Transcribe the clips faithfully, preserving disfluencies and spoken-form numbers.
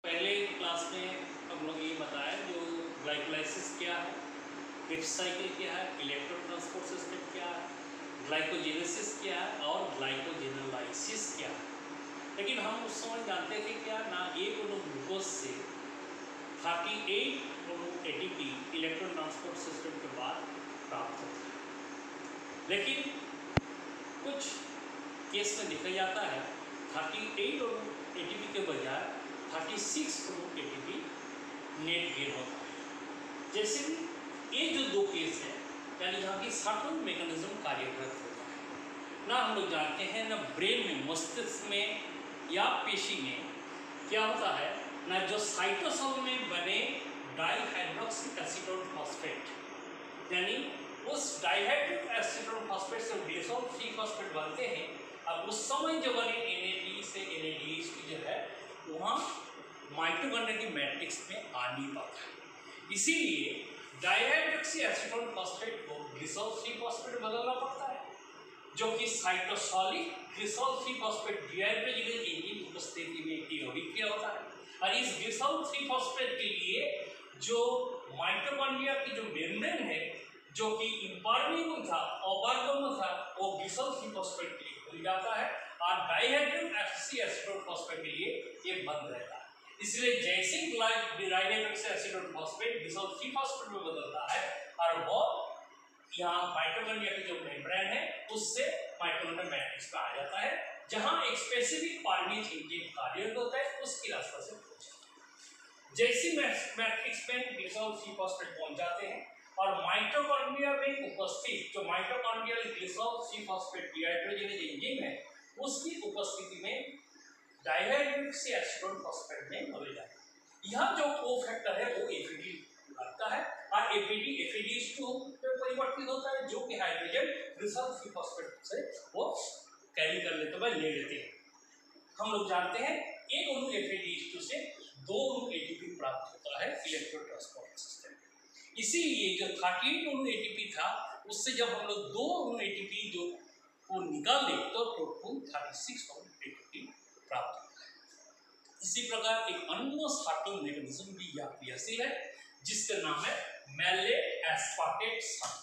पहले क्लास में हम लोग ये बताया जो ग्लाइकोलाइसिस क्या है, क्रिप्स साइकिल क्या है, इलेक्ट्रॉन ट्रांसपोर्ट सिस्टम क्या है, ग्लाइकोजेनेसिस क्या है और ग्लाइकोजेनोलाइसिस क्या है। लेकिन हम उस समय जानते थे क्या ना एक अणु ग्लूकोज से अड़तीस अणु एटीपी इलेक्ट्रॉन ट्रांसपोर्ट सिस्टम के बाद प्राप्त होता है। लेकिन कुछ केस में देखा जाता है अड़तीस अणु एटीपी के बजाय छत्तीस अणु एटीपी नेट गेन होता है। जैसे कि ये जो दो केस है यानी यहाँ की शटल मैकेनिज्म कार्यरत होता है। ना हम लोग जानते हैं ना ब्रेन में, मस्तिष्क में या पेशी में क्या होता है ना जो साइटोसोल में बने डाइहाइड्रोक्सी एसीटोन फॉस्फेट यानी उस डाइहाइड्रिक एसीटोन फॉस्फेट से ग्लिसरॉल थ्री फॉस्फेट बनते हैं। अब उस समय जो बने एन ए डी से एन ए डी एच जो है वहाँ माइटोकॉन्ड्रिया की मैट्रिक्स में आ नहीं पाता है। इसीलिए डाइहाइड्रोक्सी एसीटोन फॉस्फेट को ग्लिसरॉल थ्री फॉस्फेट बदलना पड़ता है, जो कि cytosolic glycerol three phosphate dehydrogenase enzyme उपस्थिति में यौगिक किया होता है। और इस ग्लिसरॉल थ्री फॉस्फेट के लिए जो माइटोकॉन्ड्रिया की जो मेम्ब्रेन है जो कि इम्परमेबल था, अपारगम्य था, वो ग्लिसरॉल थ्री फॉस्फेट के लिए खुल जाता है और डाइहाइड्रोक्सी एसीटोन फॉस्फेट के लिए ये बंद रहता है। इसलिए जैसे dihydroxy acetone phosphate glycerol three phosphate में बदलता है और वो यहाँ माइटोकॉन्ड्रिया की जो मेम्ब्रेन है उससे माइटोकॉन्ड्रियल मैट्रिक्स पे आ जाता है, जहाँ एक स्पेसिफिक पार्निज एंजाइम कार्यरत होता है उसकी रास्ता से पहुंचता है। जैसे मैट्रिक्स में ग्लिसरॉल थ्री फॉस्फेट पहुंच जाते हैं और माइटोकॉन्ड्रिया में उपस्थित जो mitochondrial glycerol three phosphate dehydrogenase enzyme है उसकी उपस्थिति में डाइहाइड्रोक्सी एसीटोन फॉस्फेट में बदल जाता है। यहाँ जो कोफैक्टर है वो एफीडी लगता है और एफीडी एफीडीएच टू में परिवर्तित होता है, जो कि हाइड्रोजन ग्लिसरॉल थ्री फॉस्फेट से वो कैरी कर लेते हैं, ले लेते हैं। हम लोग जानते हैं एक अणु एफीडीएच टू से दो अणु एटीपी प्राप्त होता है इलेक्ट्रॉन ट्रांसपोर्ट सिस्टम। इसीलिए जो अड़तीस अणु एटीपी था उससे जब हम लोग दो अणु एटीपी जो को निकाल ले तो टोटल छत्तीस अणु एटीपी प्राप्त होता है। इसी प्रकार एक अन्य शटल मैकेनिज्म भी यहाँ क्रियाशील है जिसका नाम है मैलेट एस्पार्टेट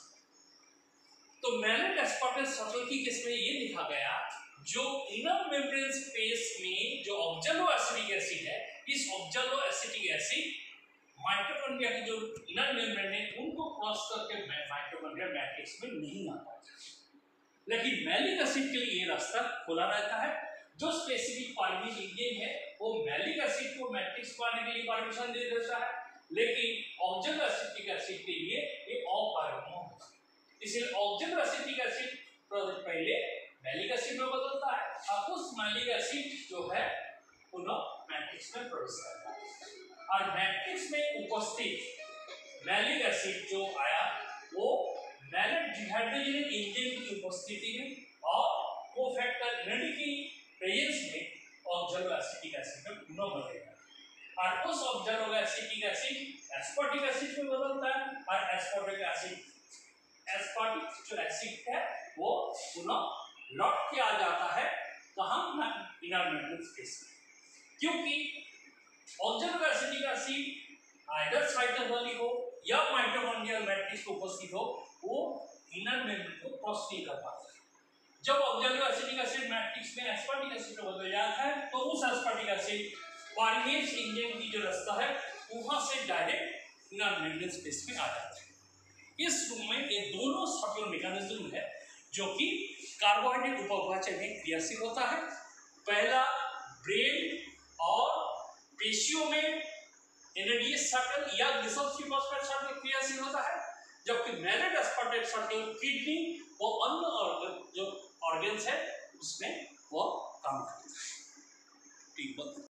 शटल। तो मैलेट एस्पार्टेट शटल की केस में ये देखा गया जो इनर मेम्ब्रेन स्पेस में जो ऑक्सैलो एसिटिक एसिड है, इस ऑक्सैलो एसिटिक एसिड माइटोकॉन्ड्रिया की जो इनर मेम्ब्रेन है उनको क्रॉस करके माइटोकॉन्ड्रियल मैट्रिक्स में नहीं आ पाता। लेकिन मैलिक एसिड के लिए ये रास्ता खुला रहता है। जो स्पेसिफिक पार्निज एंजाइम है वो मैलिक एसिड को मैट्रिक्स को आने के लिए परमिशन दे देता है, लेकिन ऑक्सैलो एसिटिक एसिड के लिए ये अपारगम्य होता है। इसलिए ऑक्सैलो एसिटिक एसिड पहले मैलिक एसिड में बदलता है और उस मैलिक एसिड जो है पुनः मैट्रिक्स में प्रवेश करता है और मैट्रिक्स में उपस्थित मैलिक एसिड जो आया वो मैलेट डिहाइड्रोजिनेज एंजाइम की उपस्थिति में और कोफैक्टर एनएडी की प्रेजेंस में ऑक्सैलो एसिटिक एसिड में पुनः बदलेगा और उस oxaloacetic acid aspartic acid में बदलता है और एस्पार्टिक एसिड एस्पार्टिक जो एसिड है वो पुनः लौट के आ जाता है कहाँ इनर मेम्ब्रेन स्पेस में, क्योंकि oxaloacetic acid either cytosolic हो या माइटोकॉन्ड्रियल मैट्रिक्स में उपस्थित हो वो इनर मेम्ब्रेन को क्रॉस नहीं कर पाता है। जब ऑक्सैलो एसिटिक एसिड मैट्रिक्स में एस्पार्टिक एसिड में बदल जाता है तो उस एस्पार्टिक एसिड पार्निज एंजाइम की जो रास्ता है वहां से डायरेक्ट इनर मेम्ब्रेन स्पेस में आ जाता है। इस रूप में ये दोनों शटल मैकेनिज्म है जो कि कार्बोहाइड्रेट उपभोज्य में क्रियाशील होता है। पहला ब्रेन और पेशियों में एनएडीएच शटल या ग्लिसरॉल थ्री फॉस्फेट शटल क्रियाशील होता है, जबकि मैलेट एस्पार्टेट शटल किडनी वो अन्य ऑर्गन जो ऑर्गन्स है उसमें वो काम करता है। ठीक है।